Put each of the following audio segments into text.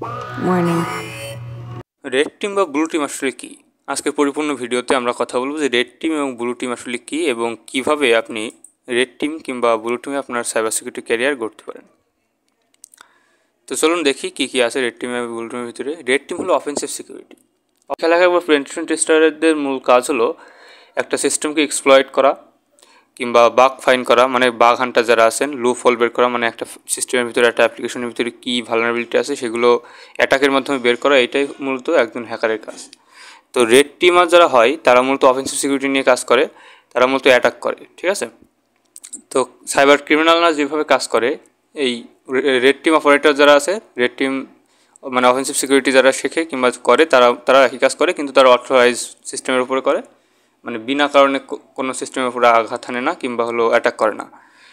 Morning. Red team বা blue team আসলে কি? আজকের পরিপূর্ণ ভিডিওতে আমরা কথা বলবো যে রেড টিম এবং ব্লু টিম আসলে কি এবং কিভাবে আপনি রেড টিম কিংবা ব্লু টিমে আপনার সাইবার সিকিউরিটি ক্যারিয়ার গড়তে পারেন। তো চলুন দেখি কি কি আছে রেড টিম এবং ব্লু টিমের ভিতরে। রেড টিম হলো অফেন্সিভ সিকিউরিটি। খেলাঘাট বা পেনিট্রেশন টেস্টারদের মূল কাজ হলো একটা সিস্টেমকে এক্সপ্লয়েট করা কিংবা বাগ ফাইন্ড করা, মানে বাগ হান্টার যারা আছেন, লুপ হোল বের করা, মানে একটা সিস্টেমের ভিতরে একটা অ্যাপ্লিকেশনের ভিতরে কী ভালনারেবিলিটি আছে সেগুলো অ্যাটাকের মাধ্যমে বের করা, এটাই মূলত একজন হ্যাকারের কাজ। তো রেড টিমার যারা হয় তারা মূলত অফেন্সিভ সিকিউরিটি নিয়ে কাজ করে, তারা মূলত অ্যাটাক করে, ঠিক আছে। তো সাইবার ক্রিমিনালরা যেভাবে কাজ করে, এই রেড টিম অপারেটর যারা আছে, রেড টিম মানে অফেন্সিভ সিকিউরিটি যারা শেখে কিংবা করে, তারা একই কাজ করে, কিন্তু তারা অথরাইজ সিস্টেমের উপরে করে, মানে বিনা কারণে কোনো সিস্টেমের উপরে আঘাত হানে না কিংবা হলো অ্যাটাক করে না।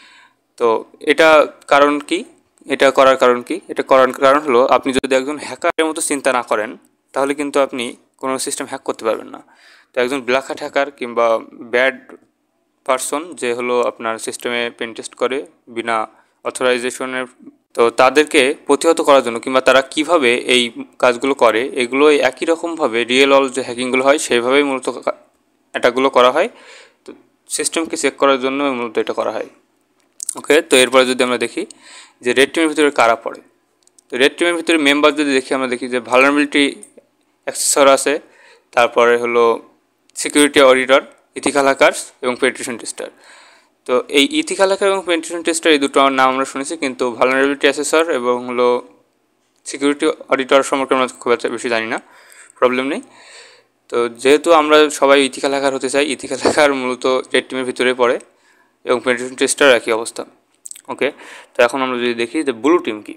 তো এটা কারণ কি? এটা করার কারণ কি? এটা করার কারণ হলো আপনি যদি একজন হ্যাকারের মতো চিন্তা না করেন তাহলে কিন্তু আপনি কোনো সিস্টেম হ্যাক করতে পারবেন না। তো একজন ব্ল্যাক হ্যাট হ্যাকার কিংবা ব্যাড পারসন যে হলো আপনার সিস্টেমে পেন টেস্ট করে বিনা অথরাইজেশনের, তো তাদেরকে প্রতিহত করার জন্য কিংবা তারা কিভাবে এই কাজগুলো করে এগুলো একই রকমভাবে রিয়েল ওয়ার্ল্ড যে হ্যাকিংগুলো হয় সেইভাবেই মূলত অ্যাটাকগুলো করা হয়। তো সিস্টেমকে চেক করার জন্য মূলত এটা করা হয়। ওকে, তো এরপরে যদি আমরা দেখি যে রেড টিমের ভিতরে কারা পড়ে, তো রেড টিমের ভিতরে মেম্বার যদি দেখি আমরা দেখি যে ভালনারেবিলিটি অ্যাক্সেসর আছে, তারপরে হলো সিকিউরিটি অডিটর, ইথিক্যাল হ্যাকার্স এবং পেনিট্রেশন টেস্টার। তো এই ইথিক্যাল হ্যাকার এবং পেনিট্রেশন টেস্টার এই দুটো নাম আমরা শুনেছি, কিন্তু ভালনারেবিলিটি অ্যাসেসর এবং হলো সিকিউরিটি অডিটর সম্পর্কে আমরা খুব একটা বেশি জানি না, প্রবলেম নেই। তো যেহেতু আমরা সবাই ইথিক্যাল হ্যাকার হতে চাই, ইথিক্যাল হ্যাকার মূলত রেড টিমের ভিতরে পড়ে এবং পেনিট্রেশন টেস্টার একই অবস্থা। ওকে, তো এখন আমরা যদি দেখি যে ব্লু টিম কি।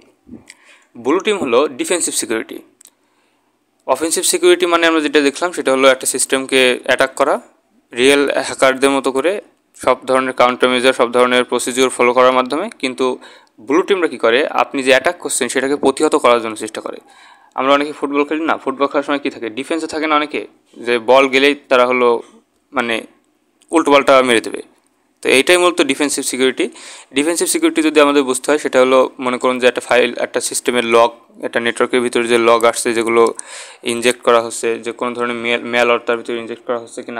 ব্লু টিম হলো ডিফেন্সিভ সিকিউরিটি। অফেন্সিভ সিকিউরিটি মানে আমরা যেটা দেখলাম সেটা হলো একটা সিস্টেমকে অ্যাটাক করা রিয়েল হ্যাকারদের মতো করে, সব ধরনের কাউন্টার মেজার, সব ধরনের প্রসিডিওর ফলো করার মাধ্যমে। কিন্তু ব্লু টিমরা কী করে, আপনি যে অ্যাটাক করছেন সেটাকে প্রতিহত করার জন্য চেষ্টা করে। আমরা অনেকে ফুটবল খেলি না, ফুটবল খেলার সময় কী থাকে, ডিফেন্সে থাকে না অনেকে, যে বল গেলেই তারা হলো মানে উল্টো বলটা মেরে দেবে। তো এইটাই মূলত ডিফেন্সিভ সিকিউরিটি। ডিফেন্সিভ সিকিউরিটি যদি আমাদের বুঝতে হয় সেটা হলো, মনে করুন যে একটা ফাইল, একটা সিস্টেমের লগ, একটা নেটওয়ার্কের ভিতরে যে লগ আসছে যেগুলো ইনজেক্ট করা হচ্ছে, যে কোনো ধরনের মেল তার ভিতরে ইনজেক্ট করা হচ্ছে কিনা,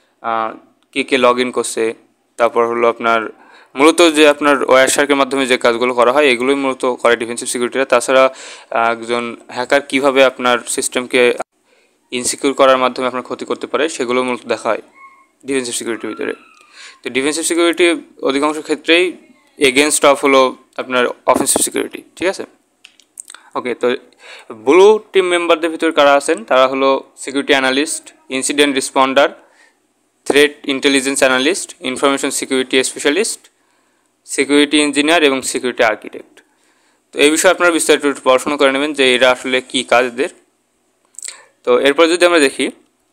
কে লগ ইন করছে, তারপর হলো আপনার মূলত যে আপনার ওয়্যারশার্কের মাধ্যমে যে কাজগুলো করা হয় এগুলোই মূলত করে ডিফেন্সিভ সিকিউরিটিরা। তাছাড়া একজন হ্যাকার কীভাবে আপনার সিস্টেমকে ইনসিকিউর করার মাধ্যমে আপনার ক্ষতি করতে পারে সেগুলো মূলত দেখা হয় ডিফেন্সিভ সিকিউরিটির ভিতরে। তো ডিফেন্সিভ সিকিউরিটি অধিকাংশ ক্ষেত্রেই এগেনস্ট অফ হলো আপনার অফেন্সিভ সিকিউরিটি, ঠিক আছে। ওকে, তো ব্লু টিম মেম্বারদের ভিতরে কারা আছেন, তারা হলো security analyst, incident responder, threat intelligence analyst, information security specialist, security engineer এবং সিকিউরিটি আর্কিটেক্ট। তো এই বিষয়ে আপনারা বিস্তারিত পড়াশোনা করে নেবেন যে এরা আসলে কী কাজ এদের। তো এরপর যদি আমরা দেখি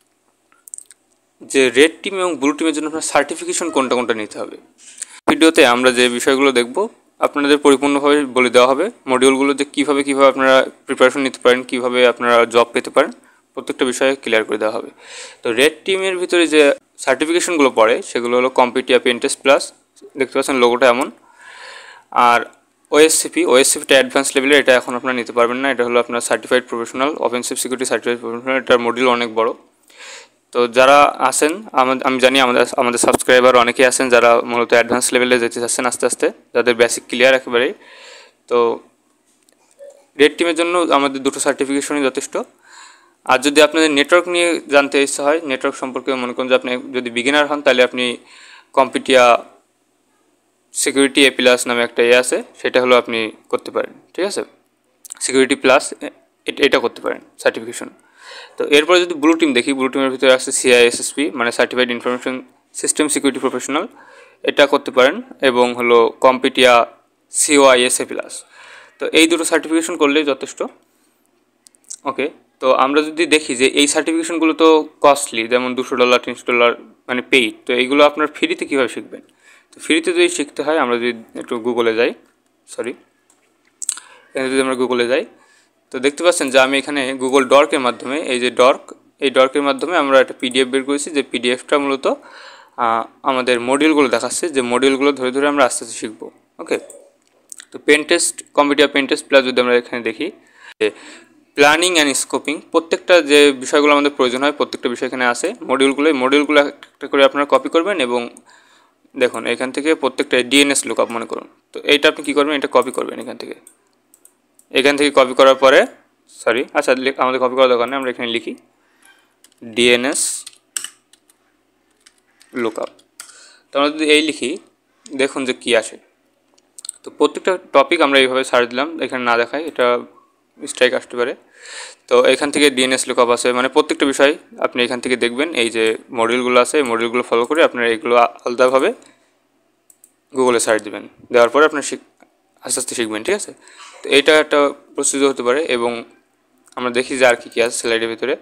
যে রেড টিম এবং ব্লু টিমের জন্য আপনার সার্টিফিকেশন কোনটা কোনটা নিতে হবে। ভিডিওতে আমরা যে বিষয়গুলো দেখব আপনাদের পরিপূর্ণভাবে বলে দেওয়া হবে, মডিউলগুলোতে কীভাবে আপনারা প্রিপারেশন নিতে পারেন, কীভাবে আপনারা জব পেতে পারেন, প্রত্যেকটা বিষয়ে ক্লিয়ার করে দেওয়া হবে। তো রেড টিমের ভিতরে যে সার্টিফিকেশনগুলো পড়ে সেগুলো হলো কম্পিটিয়া পেনটেস্ট প্লাস, দেখতে পাচ্ছেন লোগোটা এমন। আর ওএসসিপিটা অ্যাডভান্স লেভেলের, এটা এখন আপনারা নিতে পারবেন না, এটা হলো আপনার certified professional, offensive security certified professional, এটার মডিউল অনেক বড়। তো যারা আছেন আমি জানি আমাদের সাবস্ক্রাইবার অনেকেই আছেন যারা মূলত অ্যাডভান্স লেভেলে যেতে চাচ্ছেন আস্তে আস্তে, যাদের বেসিক ক্লিয়ার একেবারেই। তো রেড টিমের জন্য আমাদের দুটো সার্টিফিকেশনই যথেষ্ট। আর যদি আপনাদের নেটওয়ার্ক নিয়ে জানতে ইচ্ছা হয়, নেটওয়ার্ক সম্পর্কে মনে করুন যে আপনি যদি বিগিনার হন, তাহলে আপনি কম্পিটিয়া সিকিউরিটি এ প্লাস নামে একটা আছে, সেটা হলো আপনি করতে পারেন, ঠিক আছে। সিকিউরিটি প্লাস এটা করতে পারেন সার্টিফিকেশন। তো এরপরে যদি ব্লু টিম দেখি, ব্লু টিমের ভিতরে আসছে সিআইএসএসপি মানে certified information system security professional, এটা করতে পারেন, এবং হলো কম্পিটিয়া সিওআইএসএ প্লাস। তো এই দুটো সার্টিফিকেশন করলেই যথেষ্ট। ওকে, তো আমরা যদি দেখি যে এই সার্টিফিকেশনগুলো তো কস্টলি, যেমন $200 $300 মানে পেইড। তো এইগুলো আপনার ফ্রিতে কীভাবে শিখবেন? তো ফ্রিতে যদি শিখতে হয়, আমরা যদি একটু গুগলে যাই, এখানে যদি আমরা গুগলে যাই, তো দেখতে পাচ্ছেন যে আমি এখানে গুগল ডর্কের মাধ্যমে, এই যে এই ডর্কের মাধ্যমে আমরা একটা পিডিএফ বের করেছি, যে পিডিএফটা মূলত আমাদের মডিউলগুলো দেখাচ্ছে, যে মডিউলগুলো ধরে ধরে আমরা আস্তে আস্তে শিখবো। ওকে, তো কম্পিটিয়া পেন টেস্ট প্লাস যদি আমরা এখানে দেখি, যে প্ল্যানিং অ্যান্ড স্কোপিং, প্রত্যেকটা যে বিষয়গুলো আমাদের প্রয়োজন হয় প্রত্যেকটা বিষয় এখানে আছে। মডিউলগুলো একটা করে আপনারা কপি করবেন এবং দেখুন এখান থেকে প্রত্যেকটা ডিএনএস লুকআপ মনে করুন, তো এইটা আপনি কী করবেন, এটা কপি করবেন এখান থেকে কপি করার পরে আচ্ছা আমাদের কপি করার দরকার নেই, আমরা এখানে লিখি ডিএনএস লুকআপ। তো আমরা যদি এই লিখি দেখুন যে কী আসে। তো প্রত্যেকটা টপিক আমরা এইভাবে সার্চ দিলাম, এখানে না দেখায় এটা স্ট্রাইক আসতে পারে। তো এখান থেকে ডিএনএস লুকআপ আছে, মানে প্রত্যেকটা বিষয় আপনি এখান থেকে দেখবেন। এই যে মডিউলগুলো আছে এই মডিউলগুলো ফলো করে আপনারা এগুলো আলাদাভাবে গুগলে সার্চ দেবেন, দেওয়ার পরে আপনার আস্তে আস্তে শিখবেন, ঠিক আছে। তো এইটা একটা প্রসিডিউর হতে পারে। এবং আমরা দেখি যে আর কী কী আছে স্লাইডের ভিতরে।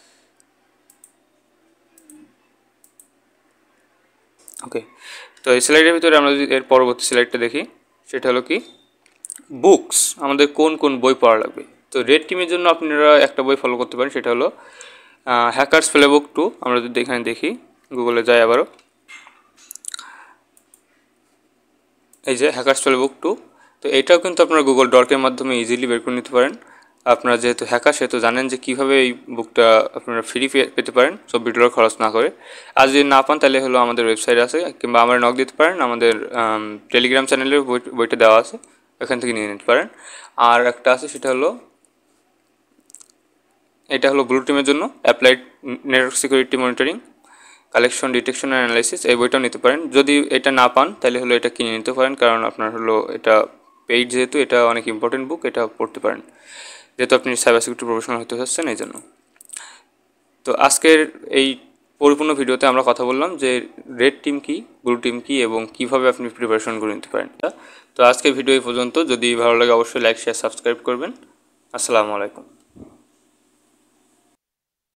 ওকে, তো এই স্লাইডের ভিতরে আমরা যদি এর পরবর্তী স্লাইডটা দেখি, সেটা হলো কি বুকস, আমাদের কোন কোন বই পড়া লাগবে। তো রেড টিমের জন্য আপনারা একটা বই ফলো করতে পারেন, সেটা হলো হ্যাকার্স প্লেবুক 2। আমরা যদি এখানে দেখি, গুগলে যাই আবারও, এই যে হ্যাকার্স প্লেবুক 2। তো এটাও কিন্তু আপনারা গুগল ডকের মাধ্যমে ইজিলি বের করে নিতে পারেন। আপনারা যেহেতু হ্যাকার সেহেতু জানেন যে কীভাবে এই বুকটা আপনারা ফ্রি পেতে পারেন $20 খরচ না করে। আর যদি না পান তাহলে হলো আমাদের ওয়েবসাইট আছে, কিংবা আমরা নক দিতে পারেন, আমাদের টেলিগ্রাম চ্যানেলে বইটা দেওয়া আছে, এখান থেকে নিয়ে নিতে পারেন। আর একটা আছে সেটা হলো, এটা হলো ব্লু টিমের জন্য applied network security monitoring collection detection and analysis, এই বইটাও নিতে পারেন। যদি এটা না পান তাহলে হলো এটা কিনে নিতে পারেন, কারণ আপনার হলো এটা পেইড, যেহেতু এটা অনেক ইম্পর্টেন্ট বুক, এটা পড়তে পারেন যেহেতু আপনি সাইবার সিকিউরিটি প্রফেশনাল হতে চাচ্ছেন এই জন্য। তো আজকের এই পরিপূর্ণ ভিডিওতে আমরা কথা বললাম যে রেড টিম কী, ব্লু টিম কী এবং কীভাবে আপনি প্রিপারেশন করে নিতে পারেন। তো আজকের ভিডিও এই পর্যন্ত। যদি ভালো লাগে অবশ্যই লাইক শেয়ার সাবস্ক্রাইব করবেন। আসসালামু আলাইকুম।